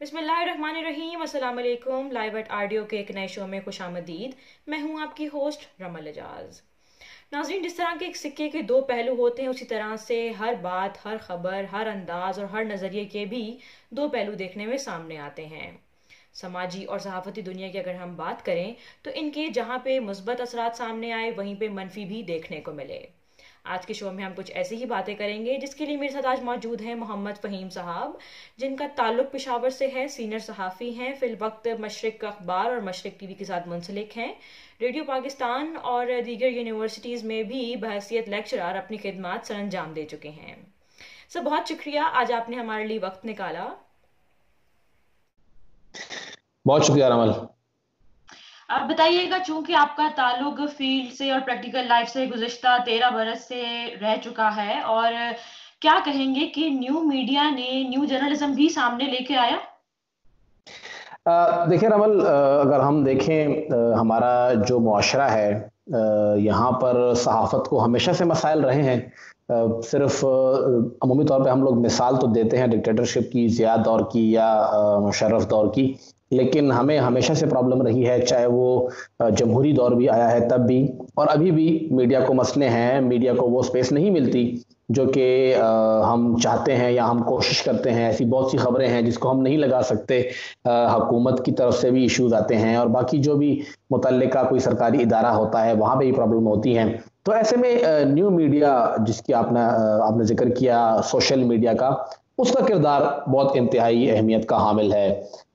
बिस्मिल्लाहिर्रहमानिर्रहीम, अस्सलाम वालेकुम। लाइव एट आरडीओ के एक नए शो में खुशामदीद। मैं हूं आपकी होस्ट रमल एजाज। नाज़रीन, जिस तरह के एक सिक्के के दो पहलू होते हैं, उसी तरह से हर बात, हर खबर, हर अंदाज और हर नज़रिए के भी दो पहलू देखने में सामने आते हैं। समाजी और सहाफ़ती दुनिया की अगर हम बात करें तो इनके जहाँ पे मुस्बत असरात सामने आए, वहीं पे मनफी भी देखने को मिले। आज के शो में हम कुछ ऐसी ही बातें करेंगे, जिसके लिए मेरे साथ आज मौजूद हैं मोहम्मद फ़हीम साहब, जिनका ताल्लुक पेशावर से है। सीनियर सहाफ़ी हैं, फिल वक्त मशरिक अखबार और मशरिक टीवी के साथ मुंसलिक हैं। रेडियो पाकिस्तान और दीगर यूनिवर्सिटीज़ में भी बहसीत लेक्चरर अपनी खिदमात सर अंजाम दे चुके हैं। सर, बहुत शुक्रिया आज आपने हमारे लिए वक्त निकाला। बहुत शुक्रिया रमल। आप बताइएगा, चूंकि आपका ताल्लुक फील्ड से और प्रैक्टिकल लाइफ से गुज़िश्ता 13 बरस से रह चुका है, और क्या कहेंगे कि न्यू मीडिया ने न्यू जर्नलिज्म भी सामने लेके आया? देखिए रमल, अगर हम देखें हमारा जो मुआशरा है, यहाँ पर सहाफ़त को हमेशा से मसाइल रहे हैं। सिर्फ अमूमी तौर पे हम लोग मिसाल तो देते हैं डिक्टेटरशिप की, ज़िया दौर की या मुशर्रफ दौर की, लेकिन हमें हमेशा से प्रॉब्लम रही है, चाहे वो जमहूरी दौर भी आया है तब भी, और अभी भी मीडिया को मसले हैं। मीडिया को वो स्पेस नहीं मिलती जो कि हम चाहते हैं या हम कोशिश करते हैं। ऐसी बहुत सी खबरें हैं जिसको हम नहीं लगा सकते। हुकूमत की तरफ से भी इश्यूज आते हैं और बाकी जो भी मुतल्लिका कोई सरकारी इदारा होता है वहाँ पे भी प्रॉब्लम होती हैं। तो ऐसे में न्यू मीडिया जिसकी आपने जिक्र किया, सोशल मीडिया का, उसका किरदार बहुत इंतहाई अहमियत का हामिल है।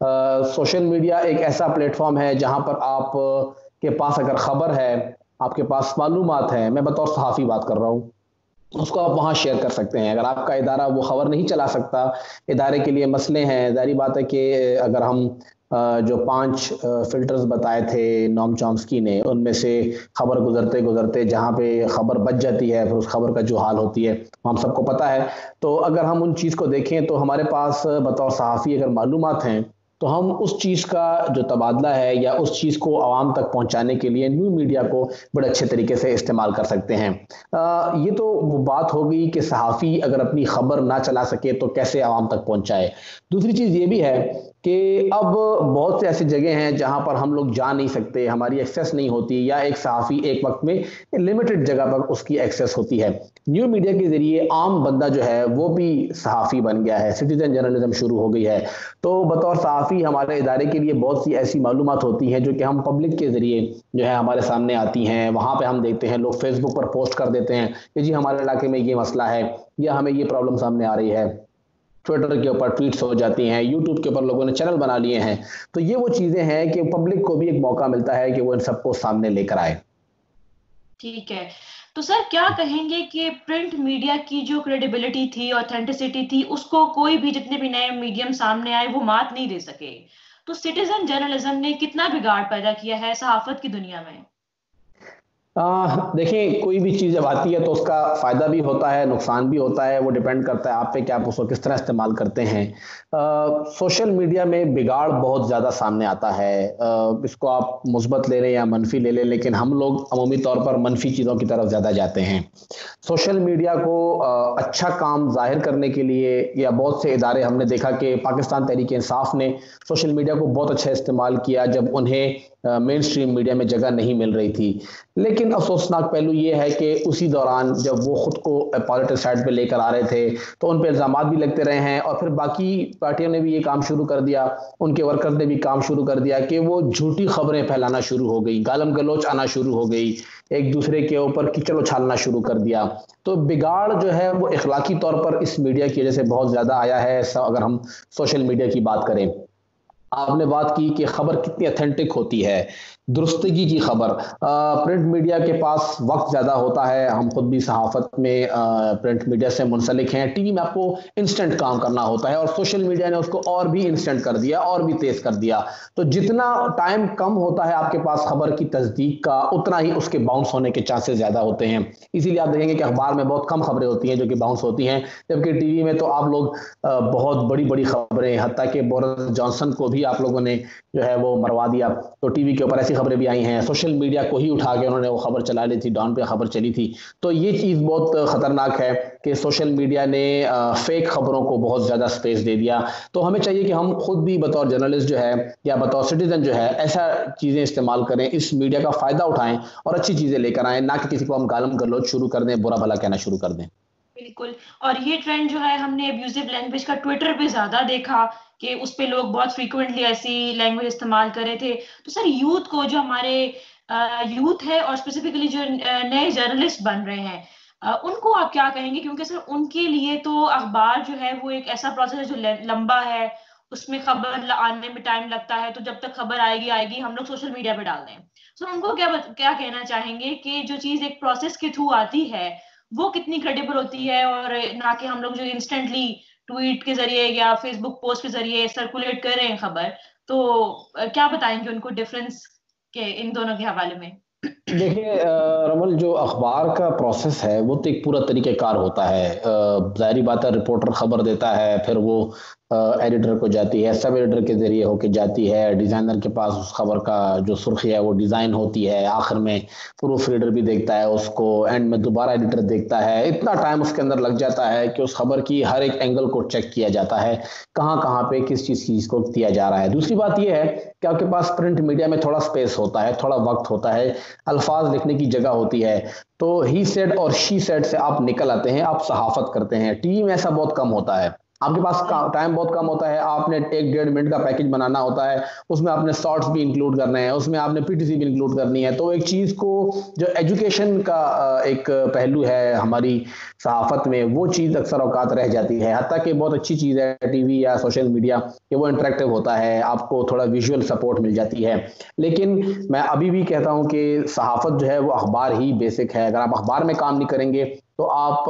सोशल मीडिया एक ऐसा प्लेटफॉर्म है जहाँ पर आप के पास अगर खबर है, आपके पास मालूमात है, मैं बतौर सहाफ़ी बात कर रहा हूँ, उसको आप वहाँ शेयर कर सकते हैं। अगर आपका इदारा वो खबर नहीं चला सकता, इदारे के लिए मसले हैं, जाहिर बात है कि अगर हम जो 5 फिल्टर्स बताए थे नोम चॉम्स्की ने, उनमें से खबर गुजरते गुजरते जहाँ पे खबर बच जाती है, फिर उस खबर का जो हाल होती है हम सबको पता है। तो अगर हम उन चीज़ को देखें तो हमारे पास बतौर सहाफ़ी अगर मालूमात हैं, तो हम उस चीज़ का जो तबादला है या उस चीज़ को आवाम तक पहुंचाने के लिए न्यू मीडिया को बड़े अच्छे तरीके से इस्तेमाल कर सकते हैं। ये तो वो बात हो गई कि सहाफ़ी अगर अपनी खबर ना चला सके तो कैसे आवाम तक पहुंचाए। दूसरी चीज़ ये भी है कि अब बहुत से ऐसी जगह हैं जहां पर हम लोग जा नहीं सकते, हमारी एक्सेस नहीं होती, या एक सहाफ़ी एक वक्त में लिमिटेड जगह पर उसकी एक्सेस होती है। न्यू मीडिया के जरिए आम बंदा जो है वो भी सहाफ़ी बन गया है, सिटीजन जर्नलिज्म शुरू हो गई है। तो बतौर सहाफ़ी हमारे इदारे के लिए बहुत सी ऐसी मालूमात होती हैं जो कि हम पब्लिक के जरिए जो है हमारे सामने आती हैं। वहाँ पे हम देखते हैं लोग फेसबुक पर पोस्ट कर देते हैं कि जी हमारे इलाके में ये मसला है या हमें ये प्रॉब्लम सामने आ रही है। ट्विटर के ऊपर ट्वीट्स हो जाती हैं, यूट्यूब के ऊपर लोगों ने चैनल बना लिए हैं। तो ये वो चीज़ें हैं कि पब्लिक को भी एक मौका मिलता है कि वो इन सबको सामने लेकर आए। ठीक है। तो सर, क्या कहेंगे कि प्रिंट मीडिया की जो क्रेडिबिलिटी थी, ऑथेंटिसिटी थी, उसको कोई भी, जितने भी नए मीडियम सामने आए, वो मात नहीं दे सके। तो सिटीजन जर्नलिज्म ने कितना बिगाड़ पैदा किया है सहाफत की दुनिया में? देखिए, कोई भी चीज़ जब आती है तो उसका फ़ायदा भी होता है, नुकसान भी होता है। वो डिपेंड करता है आप पे कि आप उसको किस तरह इस्तेमाल करते हैं। सोशल मीडिया में बिगाड़ बहुत ज़्यादा सामने आता है। इसको आप मुस्बत ले लें या मनफी ले लें, लेकिन हम लोग अमूमी तौर पर मनफी चीज़ों की तरफ ज़्यादा जाते हैं। सोशल मीडिया को अच्छा काम ज़ाहिर करने के लिए, या बहुत से इदारे हमने देखा कि पाकिस्तान तहरीक-ए-इंसाफ ने सोशल मीडिया को बहुत अच्छा इस्तेमाल किया जब उन्हें मेन स्ट्रीम मीडिया में जगह नहीं मिल रही थी। लेकिन अफसोसनाक पहलू ये है कि उसी दौरान जब वो खुद को पॉलिटिक्स साइड पे लेकर आ रहे थे तो उन पे इल्ज़ामात भी लगते रहे हैं, और फिर बाकी पार्टियों ने भी ये काम शुरू कर दिया, उनके वर्कर्स ने भी काम शुरू कर दिया कि वो झूठी खबरें फैलाना शुरू हो गई, गालम गलोच आना शुरू हो गई, एक दूसरे के ऊपर कीचड़ उछालना शुरू कर दिया। तो बिगाड़ जो है वो इखलाकी तौर पर इस मीडिया की वजह से बहुत ज़्यादा आया है। अगर हम सोशल मीडिया की बात करें, आपने बात की कि खबर कितनी ऑथेंटिक होती है, दुरुस्तगी की खबर। प्रिंट मीडिया के पास वक्त ज़्यादा होता है, हम खुद भी सहाफ़त में प्रिंट मीडिया से मुंसलिक हैं। टीवी में आपको इंस्टेंट काम करना होता है और सोशल मीडिया ने उसको और भी इंस्टेंट कर दिया और भी तेज़ कर दिया। तो जितना टाइम कम होता है आपके पास खबर की तस्दीक का, उतना ही उसके बाउंस होने के चांसेस ज़्यादा होते हैं। इसीलिए आप देखेंगे कि अखबार में बहुत कम खबरें होती हैं जो कि बाउंस होती हैं, जबकि टीवी में तो आप लोग बहुत बड़ी बड़ी खबरें, हत्ता कि बोरिस जॉनसन को भी ही आप लोगों ने जो है वो मरवा दिया। तो टीवी के ऊपर ऐसी खबरें भी आई हैं, सोशल मीडिया को ही उठा के उन्होंने वो खबर चला ली थी, डॉन पे खबर चली थी। तो ये चीज़ बहुत खतरनाक है कि सोशल मीडिया ने फेक खबरों को बहुत ज़्यादा स्पेस दे दिया। तो हमें चाहिए कि हम खुद भी बतौर जर्नलिस्ट जो है या बतौर सिटीजन जो है ऐसा चीज़ें इस्तेमाल करें, इस मीडिया का फ़ायदा उठाएं और अच्छी चीज़ें लेकर आएं, ना कि किसी को हम गालम गलौज शुरू कर दें, बुरा भला कहना शुरू कर दें। बिल्कुल। और ये ट्रेंड जो है हमने अब्यूजिव लैंग्वेज का ट्विटर पे ज्यादा देखा कि उस पे लोग बहुत फ्रीक्वेंटली ऐसी लैंग्वेज इस्तेमाल कर रहे थे। तो सर यूथ को, जो हमारे यूथ है और स्पेसिफिकली जो नए जर्नलिस्ट बन रहे हैं, उनको आप क्या कहेंगे? क्योंकि सर उनके लिए तो अखबार जो है वो एक ऐसा प्रोसेस है जो लंबा है, उसमें खबर आने में टाइम लगता है। तो जब तक खबर आएगी आएगी हम लोग सोशल मीडिया पे डाल दें। तो उनको क्या कहना चाहेंगे कि जो चीज एक प्रोसेस के थ्रू आती है वो कितनी क्रेडिबल होती है, और ना कि हम लोग जो इंस्टेंटली ट्वीट के जरिए या फेसबुक पोस्ट के जरिए सर्कुलेट कर रहे हैं खबर। तो क्या बताएंगे उनको डिफरेंस के इन दोनों के हवाले में? देखिए रमल, जो अखबार का प्रोसेस है वो तो एक पूरा तरीक़ेकार होता है। ज़ाहिरी बात है, रिपोर्टर खबर देता है, फिर वो एडिटर को जाती है, सब एडिटर के ज़रिए होके जाती है, डिज़ाइनर के पास उस खबर का जो सुर्खी है वो डिज़ाइन होती है, आखिर में प्रूफ रीडर भी देखता है उसको, एंड में दोबारा एडिटर देखता है। इतना टाइम उसके अंदर लग जाता है कि उस खबर की हर एक एंगल को चेक किया जाता है, कहाँ कहाँ पे किस चीज़ को दिया जा रहा है। दूसरी बात ये है कि आपके पास प्रिंट मीडिया में थोड़ा स्पेस होता है, थोड़ा वक्त होता है, अल्फाज लिखने की जगह होती है। तो ही सेड और शी सेड से आप निकल आते हैं, आप सहाफत करते हैं। टीवी में ऐसा बहुत कम होता है, आपके पास टाइम बहुत कम होता है, आपने 1-1.5 मिनट का पैकेज बनाना होता है, उसमें आपने शॉर्ट्स भी इंक्लूड करने हैं, उसमें आपने पीटीसी भी इंक्लूड करनी है। तो एक चीज़ को, जो एजुकेशन का एक पहलू है हमारी सहाफत में, वो चीज़ अक्सर औकात रह जाती है। हत्ता कि बहुत अच्छी चीज़ है टीवी या सोशल मीडिया कि वो इंटरेक्टिव होता है, आपको थोड़ा विजुअल सपोर्ट मिल जाती है। लेकिन मैं अभी भी कहता हूं कि सहाफत जो है वो अखबार ही बेसिक है। अगर आप अखबार में काम नहीं करेंगे तो आप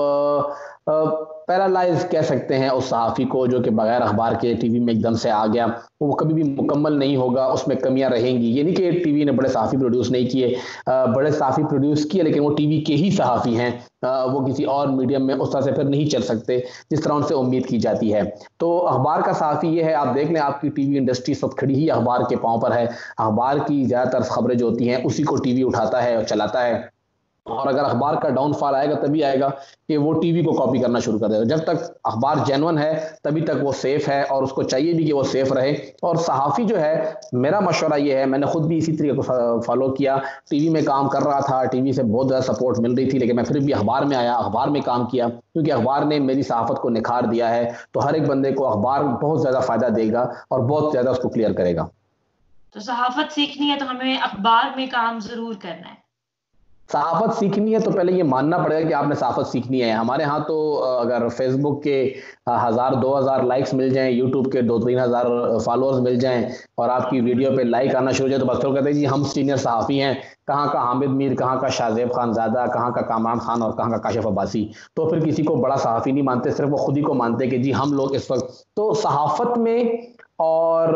पैरालाइज कह सकते हैं उस सहाफ़ी को, जो कि बगैर अखबार के टीवी में एकदम से आ गया। वो कभी भी मुकम्मल नहीं होगा, उसमें कमियां रहेंगी। ये नहीं कि टीवी ने बड़े सहाफ़ी प्रोड्यूस नहीं किए, बड़े सहाफ़ी प्रोड्यूस किए, लेकिन वो टीवी के ही सहाफ़ी हैं। वो किसी और मीडियम में उस तरह से फिर नहीं चल सकते जिस तरह उनसे उम्मीद की जाती है। तो अखबार का सहाफ़ी ये है, आप देख लें आपकी टीवी इंडस्ट्री सब खड़ी ही अखबार के पाँव पर है। अखबार की ज़्यादातर खबरें जो होती हैं उसी को टीवी उठाता है और चलाता है। और अगर अखबार का डाउनफॉल आएगा तभी आएगा कि वो टीवी को कॉपी करना शुरू कर देगा। जब तक अखबार जेन्युइन है तभी तक वो सेफ है, और उसको चाहिए भी कि वो सेफ रहे। और सहाफ़ी जो है, मेरा मशवरा ये है, मैंने खुद भी इसी तरीके को फॉलो किया। टीवी में काम कर रहा था, टीवी से बहुत ज़्यादा सपोर्ट मिल रही थी, लेकिन मैं फिर भी अखबार में आया, अखबार में काम किया, क्योंकि अखबार ने मेरी सहाफ़त को निखार दिया है। तो हर एक बंदे को अखबार बहुत ज़्यादा फ़ायदा देगा और बहुत ज़्यादा उसको क्लियर करेगा। तो सहाफत सीखनी है तो हमें अखबार में काम जरूर करना है। सहाफत सीखनी है तो पहले ये मानना पड़ेगा कि आपने सहाफत सीखनी है। हमारे यहाँ तो अगर फेसबुक के 1000-2000 लाइक्स मिल जाएं, यूट्यूब के 2-3 हज़ार फॉलोअर्स मिल जाएं, और आपकी वीडियो पे लाइक आना शुरू हो जाए, तो बस लोग कहते हैं जी हम सीनियर सहाफ़ी हैं। कहाँ का हामिद मीर, कहाँ का शाहजेब खानजादा, कहाँ का कामरान खान और कहाँ का काशिफ अब्बासी। तो फिर किसी को बड़ा सहाफ़ी नहीं मानते, सिर्फ वो खुद ही को मानते कि जी हम लोग इस वक्त तो सहाफत में और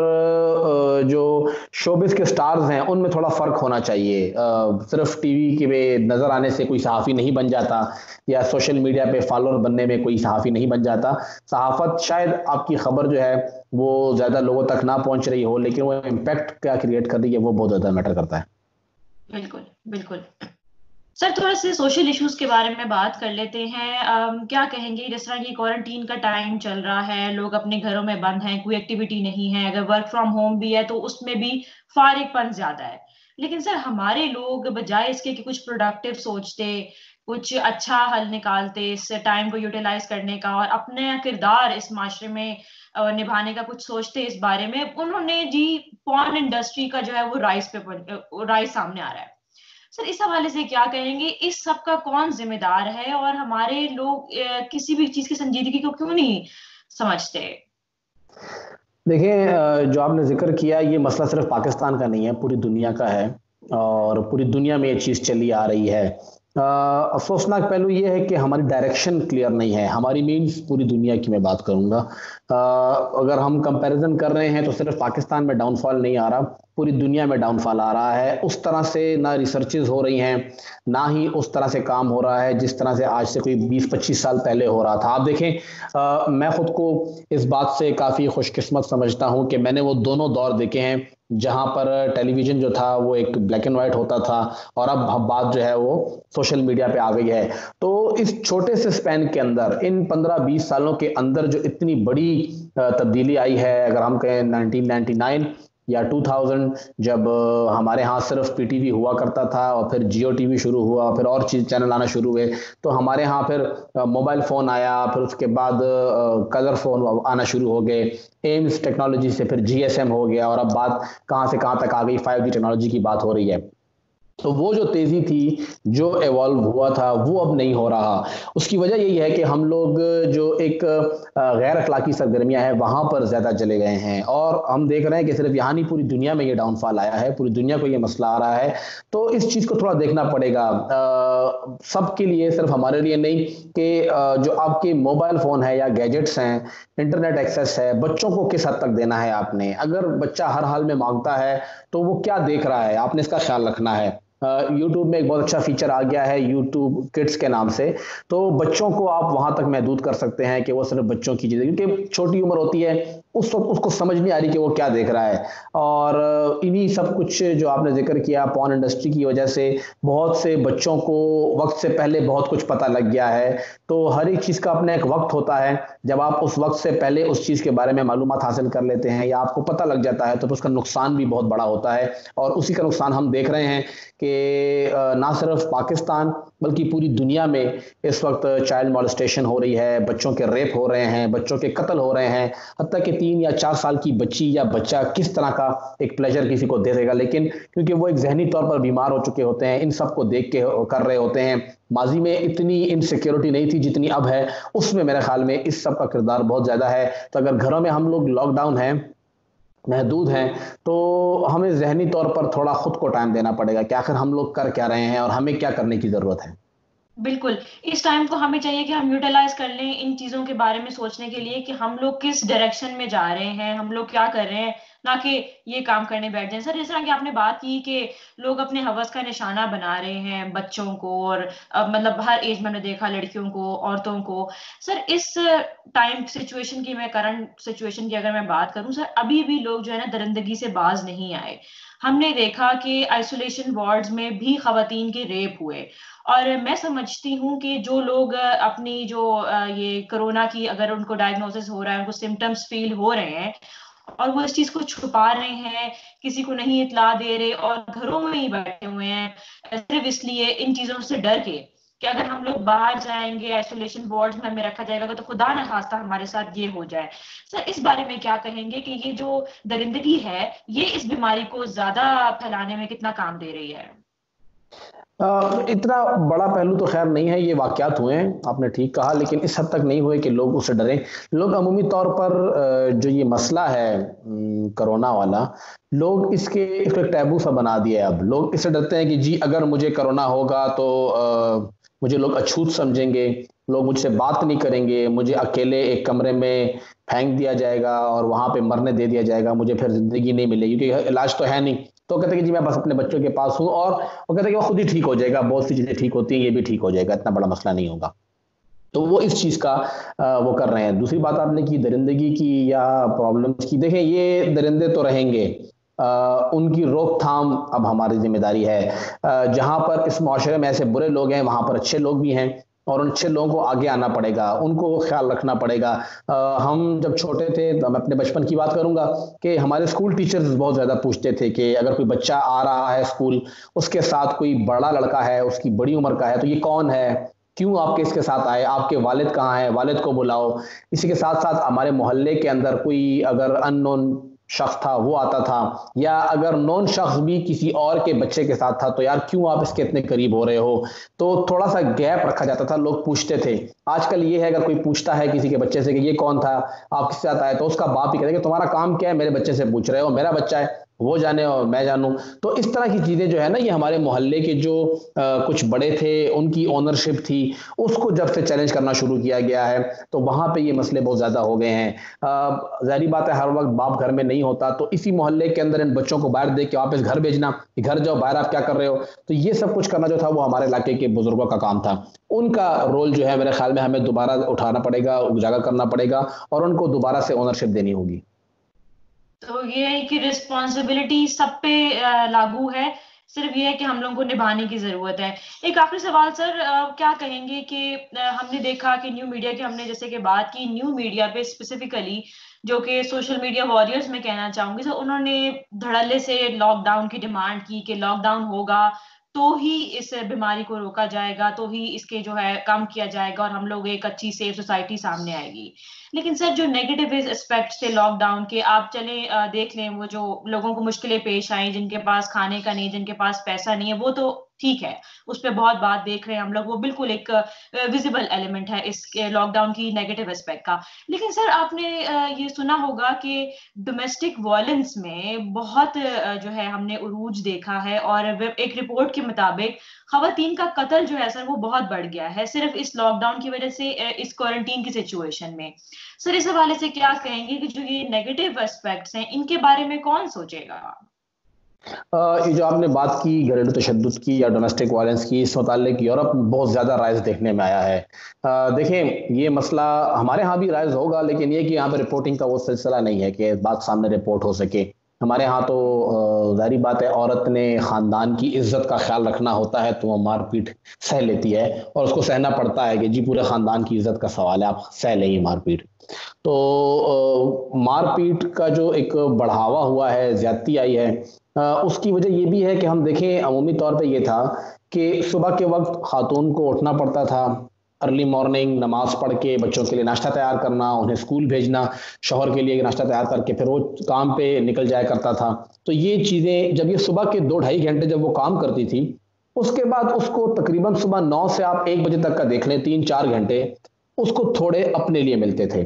जो शोबिस के स्टार्स हैं उनमें थोड़ा फर्क होना चाहिए। सिर्फ टीवी के में नजर आने से कोई सहाफ़ी नहीं बन जाता, या सोशल मीडिया पे फॉलोअर बनने में कोई सहाफ़ी नहीं बन जाता। सहाफ़त शायद आपकी खबर जो है वो ज़्यादा लोगों तक ना पहुंच रही हो, लेकिन वो इम्पैक्ट क्या क्रिएट कर रही है वो बहुत ज़्यादा मैटर करता है। बिल्कुल बिल्कुल। सर थोड़ा से सोशल इश्यूज के बारे में बात कर लेते हैं। क्या कहेंगे, जिस तरह की क्वारंटीन का टाइम चल रहा है, लोग अपने घरों में बंद हैं, कोई एक्टिविटी नहीं है, अगर वर्क फ्रॉम होम भी है तो उसमें भी फारिगपन ज्यादा है। लेकिन सर हमारे लोग बजाय इसके कि कुछ प्रोडक्टिव सोचते, कुछ अच्छा हल निकालते इस टाइम को यूटिलाइज करने का और अपने किरदार इस माशरे में निभाने का कुछ सोचते इस बारे में, उन्होंने जी पॉर्न इंडस्ट्री का जो है वो राइज सामने आ रहा है। सर इस हवाले से क्या कहेंगे, इस सब का कौन जिम्मेदार है, और हमारे लोग किसी भी चीज की संजीदगी को क्यों नहीं समझते? देखिए, जो आपने जिक्र किया, ये मसला सिर्फ पाकिस्तान का नहीं है, पूरी दुनिया का है, और पूरी दुनिया में ये चीज़ चली आ रही है। अफसोसनाक पहलू ये है कि हमारी डायरेक्शन क्लियर नहीं है। हमारी मीन्स पूरी दुनिया की मैं बात करूंगा। अगर हम कंपैरिजन कर रहे हैं तो सिर्फ पाकिस्तान में डाउनफॉल नहीं आ रहा, पूरी दुनिया में डाउनफॉल आ रहा है। उस तरह से ना रिसर्चेज हो रही हैं, ना ही उस तरह से काम हो रहा है जिस तरह से आज से कोई 20-25 साल पहले हो रहा था। आप देखें, मैं खुद को इस बात से काफ़ी खुशकिस्मत समझता हूं कि मैंने वो दोनों दौर देखे हैं जहां पर टेलीविज़न जो था वो एक ब्लैक एंड वाइट होता था, और अब बात जो है वो सोशल मीडिया पे आ गई है। तो इस छोटे से स्पैन के अंदर, इन 15-20 सालों के अंदर जो इतनी बड़ी तब्दीली आई है, अगर हम कहें 1999 या 2000, जब हमारे यहाँ सिर्फ पीटीवी हुआ करता था और फिर जियो टीवी शुरू हुआ, फिर और चीज चैनल आना शुरू हुए, तो हमारे यहाँ फिर मोबाइल फ़ोन आया, फिर उसके बाद कलर फ़ोन आना शुरू हो गए, एम्स टेक्नोलॉजी से फिर जीएसएम हो गया, और अब बात कहाँ से कहाँ तक आ गई, 5G टेक्नोलॉजी की बात हो रही है। तो वो जो तेजी थी, जो इवॉल्व हुआ था, वो अब नहीं हो रहा। उसकी वजह यही है कि हम लोग जो एक गैर अखलाकी सरगर्मियां हैं वहां पर ज्यादा चले गए हैं, और हम देख रहे हैं कि सिर्फ यहाँ नहीं, पूरी दुनिया में ये डाउनफॉल आया है, पूरी दुनिया को ये मसला आ रहा है। तो इस चीज को थोड़ा देखना पड़ेगा सबके लिए, सिर्फ हमारे लिए नहीं, कि जो आपके मोबाइल फोन है या गैजेट्स हैं, इंटरनेट एक्सेस है, बच्चों को किस हद तक देना है आपने। अगर बच्चा हर हाल में मांगता है तो वो क्या देख रहा है, आपने इसका ख्याल रखना है। यूट्यूब में एक बहुत अच्छा फीचर आ गया है, यूट्यूब किड्स के नाम से, तो बच्चों को आप वहां तक महदूद कर सकते हैं कि वो सिर्फ बच्चों की चीजें, क्योंकि छोटी उम्र होती है, उस वक्त उसको समझ नहीं आ रही कि वो क्या देख रहा है। और इन्हीं सब कुछ जो आपने जिक्र किया, पॉर्न इंडस्ट्री की वजह से बहुत से बच्चों को वक्त से पहले बहुत कुछ पता लग गया है। तो हर एक चीज का अपना एक वक्त होता है, जब आप उस वक्त से पहले उस चीज के बारे में मालूमात हासिल कर लेते हैं या आपको पता लग जाता है, तो उसका नुकसान भी बहुत बड़ा होता है। और उसी का नुकसान हम देख रहे हैं कि ना सिर्फ पाकिस्तान बल्कि पूरी दुनिया में इस वक्त चाइल्ड मॉलेस्टेशन हो रही है, बच्चों के रेप हो रहे हैं, बच्चों के कत्ल हो रहे हैं। हत्ता कि 3 या 4 साल की बच्ची या बच्चा किस तरह का एक प्लेजर किसी को दे देगा, लेकिन क्योंकि वो एक जहनी तौर पर बीमार हो चुके होते हैं, इन सब को देख के कर रहे होते हैं। माजी में इतनी इनसिक्योरिटी नहीं थी जितनी अब है, उसमें मेरे ख्याल में इस सब का किरदार बहुत ज्यादा है। तो अगर घरों में हम लोग लॉकडाउन हैं, महदूद हैं, तो हमें जहनी तौर पर थोड़ा खुद को टाइम देना पड़ेगा कि आखिर हम लोग कर क्या रहे हैं और हमें क्या करने की जरूरत है। बिल्कुल। इस टाइम को हमें चाहिए कि हम यूटिलाइज कर लें इन चीजों के बारे में सोचने के लिए कि हम लोग किस डायरेक्शन में जा रहे हैं, हम लोग क्या कर रहे हैं, ना कि ये काम करने बैठ जाएं। सर, जिस तरह की आपने बात की कि लोग अपने हवस का निशाना बना रहे हैं बच्चों को, और मतलब हर एज में हमने देखा, लड़कियों को, औरतों को। सर, इस टाइम सिचुएशन की, मैं करंट सिचुएशन की अगर मैं बात करूं सर, अभी भी लोग जो है ना दरिंदगी से बाज नहीं आए। हमने देखा कि आइसोलेशन वार्ड्स में भी खवातीन के रेप हुए। और मैं समझती हूँ कि जो लोग अपनी जो ये कोरोना की अगर उनको डायग्नोसिस हो रहा है, उनको सिम्टम्स फील हो रहे हैं, और वो इस चीज को छुपा रहे हैं, किसी को नहीं इतला दे रहे और घरों में ही बैठे हुए हैं, सिर्फ इसलिए इन चीजों से डर के कि अगर हम लोग बाहर जाएंगे, आइसोलेशन वार्ड में हमें रखा जाएगा, तो खुदा न खास्ता हमारे साथ ये हो जाए। सर, इस बारे में क्या कहेंगे कि ये जो दरिंदगी है, ये इस बीमारी को ज्यादा फैलाने में कितना काम दे रही है? इतना बड़ा पहलू तो खैर नहीं है, ये वाकयात हुए हैं, आपने ठीक कहा, लेकिन इस हद तक नहीं हुए कि लोग उससे डरें। लोग अमूमी तौर पर जो ये मसला है कोरोना वाला, लोग इसको एक टैबू सा बना दिया है। अब लोग इससे डरते हैं कि जी अगर मुझे कोरोना होगा तो मुझे लोग अछूत समझेंगे, लोग मुझसे बात नहीं करेंगे, मुझे अकेले एक कमरे में फेंक दिया जाएगा और वहां पे मरने दे दिया जाएगा, मुझे फिर जिंदगी नहीं मिलेगी क्योंकि इलाज तो है नहीं। तो कहते हैं कि जी मैं बस अपने बच्चों के पास हूँ, और वो कहते हैं कि वो खुद ही ठीक हो जाएगा, बहुत सी चीजें ठीक होती हैं, ये भी ठीक हो जाएगा, इतना बड़ा मसला नहीं होगा। तो वो इस चीज का वो कर रहे हैं। दूसरी बात आपने की दरिंदगी की या प्रॉब्लम्स की, देखें ये दरिंदे तो रहेंगे, उनकी रोकथाम अब हमारी जिम्मेदारी है। जहां पर इस माशरे में ऐसे बुरे लोग हैं, वहां पर अच्छे लोग भी हैं, और उन अच्छे लोगों को आगे आना पड़ेगा, उनको ख्याल रखना पड़ेगा। हम जब छोटे थे, तो मैं अपने बचपन की बात करूंगा कि हमारे स्कूल टीचर्स बहुत ज्यादा पूछते थे कि अगर कोई बच्चा आ रहा है स्कूल, उसके साथ कोई बड़ा लड़का है, उसकी बड़ी उम्र का है, तो ये कौन है, क्यों आपके इसके साथ आए, आपके वालिद कहाँ हैं, वालिद को बुलाओ। इसी के साथ साथ हमारे मोहल्ले के अंदर कोई अगर अननोन शख्स था वो आता था, या अगर नॉन शख्स भी किसी और के बच्चे के साथ था, तो यार क्यों आप इसके इतने करीब हो रहे हो। तो थोड़ा सा गैप रखा जाता था, लोग पूछते थे। आजकल ये है, अगर कोई पूछता है किसी के बच्चे से कि ये कौन था, आप किसके साथ आए, तो उसका बाप ही कहता है कि तुम्हारा काम क्या है, मेरे बच्चे से पूछ रहे हो, मेरा बच्चा है, वो जाने और मैं जानूं। तो इस तरह की चीजें जो है ना, ये हमारे मोहल्ले के जो कुछ बड़े थे, उनकी ओनरशिप थी, उसको जब से चैलेंज करना शुरू किया गया है, तो वहां पे ये मसले बहुत ज्यादा हो गए हैं। जाहिर बात है, हर वक्त बाप घर में नहीं होता, तो इसी मोहल्ले के अंदर इन बच्चों को बाहर देख के वापस घर भेजना कि घर जाओ, बाहर आप क्या कर रहे हो। तो ये सब कुछ करना जो था वो हमारे इलाके के बुजुर्गों का काम था। उनका रोल जो है मेरे ख्याल में हमें दोबारा उठाना पड़ेगा, उजागर करना पड़ेगा, और उनको दोबारा से ओनरशिप देनी होगी। तो ये है कि रिस्पॉन्सिबिलिटी सब पे लागू है, सिर्फ ये है कि हम लोगों को निभाने की जरूरत है। एक आखिरी सवाल सर, क्या कहेंगे कि हमने देखा कि न्यू मीडिया की, हमने जैसे कि बात की न्यू मीडिया पे स्पेसिफिकली, जो कि सोशल मीडिया वॉरियर्स में कहना चाहूंगी, तो उन्होंने धड़ल्ले से लॉकडाउन की डिमांड की कि लॉकडाउन होगा तो ही इस बीमारी को रोका जाएगा, तो ही इसके जो है कम किया जाएगा और हम लोग एक अच्छी सेफ सोसाइटी सामने आएगी। लेकिन सर जो नेगेटिव एस्पेक्ट्स थे लॉकडाउन के, आप चले देख लें, वो जो लोगों को मुश्किलें पेश आई, जिनके पास खाने का नहीं, जिनके पास पैसा नहीं है, वो तो ठीक है, उस पर बहुत बात देख रहे हैं हम लोग, वो बिल्कुल एक विजिबल एलिमेंट है इस लॉकडाउन की नेगेटिव एस्पेक्ट का। लेकिन सर आपने ये सुना होगा कि डोमेस्टिक वायलेंस में बहुत जो है हमने उरूज देखा है, और एक रिपोर्ट के मुताबिक खवातीन का कत्ल जो है सर वो बहुत बढ़ गया है, सिर्फ इस लॉकडाउन की वजह से, इस क्वारंटीन की सिचुएशन में। सर इस हवाले से क्या कहेंगे कि जो ये नेगेटिव एस्पेक्ट्स हैं इनके बारे में कौन सोचेगा? ये जो आपने बात की घरेलू तशद्दुद की या डोमेस्टिक वायलेंस की, इस मुतालिक यूरोप में बहुत ज़्यादा राइज देखने में आया है। देखें, ये मसला हमारे यहाँ भी राइज होगा, लेकिन ये कि यहाँ पर रिपोर्टिंग का वो सिलसिला नहीं है कि बात सामने रिपोर्ट हो सके। हमारे यहाँ तो जाहिर बात है, औरत ने ख़ानदान की इज्जत का ख्याल रखना होता है, तो वो मारपीट सह लेती है, और उसको सहना पड़ता है कि जी पूरे ख़ानदान की इज्जत का सवाल है, आप सह लेंगे मारपीट। तो मारपीट का जो एक बढ़ावा हुआ है, ज्यादती आई है, उसकी वजह ये भी है कि हम देखें, अमूमी तौर पे ये था कि सुबह के वक्त खातून को उठना पड़ता था, अर्ली मॉर्निंग नमाज पढ़ के बच्चों के लिए नाश्ता तैयार करना, उन्हें स्कूल भेजना, शौहर के लिए नाश्ता तैयार करके फिर वो काम पे निकल जाया करता था। तो ये चीज़ें जब ये सुबह के 2 ढाई घंटे जब वो काम करती थी, उसके बाद उसको तकरीबन सुबह 9 से आप 1 बजे तक का देख लें, 3-4 घंटे उसको थोड़े अपने लिए मिलते थे।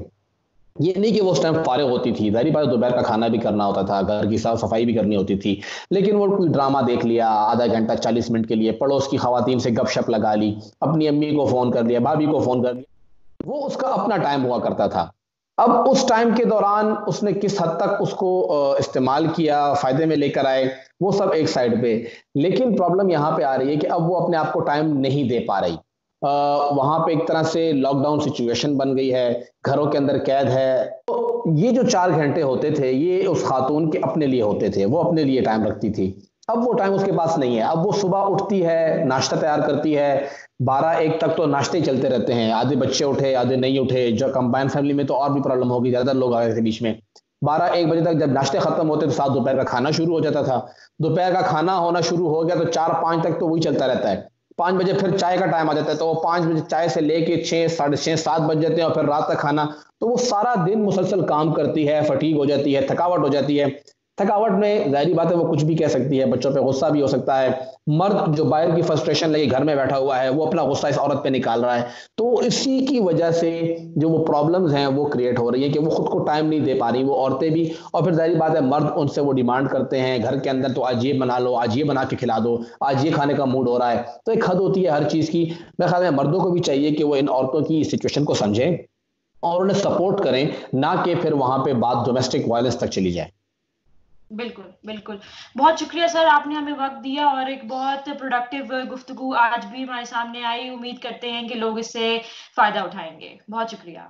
ये नहीं कि वो उस टाइम फारिग होती थी, ज़ाहिर बात है दोपहर का खाना भी करना होता था, घर की साफ सफाई भी करनी होती थी, लेकिन वो कोई ड्रामा देख लिया आधा घंटा 40 मिनट के लिए, पड़ोस की खवातीन से गपशप लगा ली, अपनी अम्मी को फ़ोन कर लिया, भाभी को फ़ोन कर लिया, वो उसका अपना टाइम हुआ करता था। अब उस टाइम के दौरान उसने किस हद तक उसको इस्तेमाल किया, फ़ायदे में लेकर आए, वो सब एक साइड पे। लेकिन प्रॉब्लम यहाँ पे आ रही है कि अब वो अपने आप को टाइम नहीं दे पा रही। वहाँ पे एक तरह से लॉकडाउन सिचुएशन बन गई है, घरों के अंदर कैद है। तो ये जो 4 घंटे होते थे, ये उस खातून के अपने लिए होते थे, वो अपने लिए टाइम रखती थी। अब वो टाइम उसके पास नहीं है। अब वो सुबह उठती है, नाश्ता तैयार करती है, 12-1 तक तो नाश्ते ही चलते रहते हैं, आधे बच्चे उठे आधे नहीं उठे, जो कंबाइन फैमिली में तो और भी प्रॉब्लम होगी, ज्यादा लोग आ गए थे बीच में। 12-1 बजे तक जब नाश्ते खत्म होते तो 7 दोपहर का खाना शुरू हो जाता था। दोपहर का खाना होना शुरू हो गया तो 4-5 तक तो वही चलता रहता है। 5 बजे फिर चाय का टाइम आ जाता है, तो वो 5 बजे चाय से लेके 6, 6:30, 7 बज जाते हैं, और फिर रात का खाना। तो वो सारा दिन मुसलसल काम करती है, फटीग हो जाती है, थकावट हो जाती है। थकावट में जाहिर बात है वो कुछ भी कह सकती है, बच्चों पे गुस्सा भी हो सकता है। मर्द जो बाहर की फ्रस्ट्रेशन लेके घर में बैठा हुआ है, वो अपना गुस्सा इस औरत पे निकाल रहा है। तो इसी की वजह से जो वो प्रॉब्लम्स हैं वो क्रिएट हो रही है कि वो खुद को टाइम नहीं दे पा रही, वो औरतें भी। और फिर जाहिर बात है मर्द उनसे वो डिमांड करते हैं घर के अंदर, तो आज ये बना लो, आज ये बना के खिला दो, आज ये खाने का मूड हो रहा है। तो एक हद होती है हर चीज़ की। मेरे ख्याल में मर्दों को भी चाहिए कि वो इन औरतों की सिचुएशन को समझें और उन्हें सपोर्ट करें, ना कि फिर वहां पे बात डोमेस्टिक वायलेंस तक चली जाए। बिल्कुल बिल्कुल। बहुत शुक्रिया सर, आपने हमें वक्त दिया और एक बहुत प्रोडक्टिव गुफ्तगू आज भी हमारे सामने आई। उम्मीद करते हैं कि लोग इससे फायदा उठाएंगे। बहुत शुक्रिया।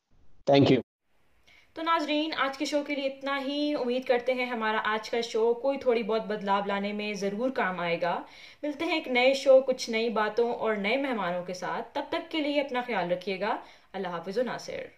Thank you. तो नाजरीन, आज के शो के लिए इतना ही। उम्मीद करते हैं हमारा आज का शो कोई थोड़ी बहुत बदलाव लाने में ज़रूर काम आएगा। मिलते हैं एक नए शो, कुछ नई बातों और नए मेहमानों के साथ। तब तक के लिए अपना ख्याल रखिएगा। अल्लाह हाफिज़ नासिर।